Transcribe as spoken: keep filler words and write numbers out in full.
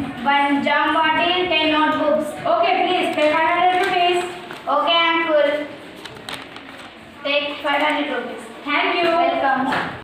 one jam bottle, ten notebooks. Okay, please take five hundred rupees. Okay, uncle. Take five hundred rupees. Thank you. Welcome.